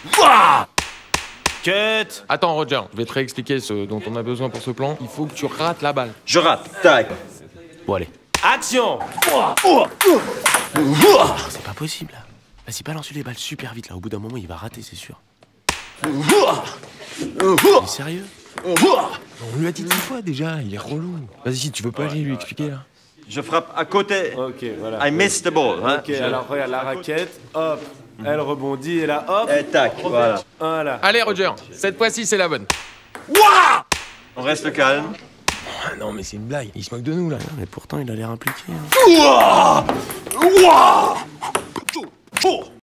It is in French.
Cut. Attends, Roger, je vais te réexpliquer ce dont on a besoin pour ce plan. Il faut que tu rates la balle. Je rate. Tac. Bon, allez. Action. C'est pas possible, là. Vas-y, balance-lui les balles super vite, là. Au bout d'un moment, il va rater, c'est sûr. T'es sérieux? On lui a dit 10 fois déjà, il est relou. Vas-y, tu veux pas aller lui expliquer, là? Je frappe à côté. Ok, voilà. I missed the ball. Hein. Ok, alors regarde la raquette, hop, elle rebondit et là, hop. Et tac, voilà. Voilà. Allez, Roger, cette fois-ci, c'est la bonne. On reste calme. Ah non, mais c'est une blague. Il se moque de nous, là. Mais pourtant, il a l'air impliqué. Hein.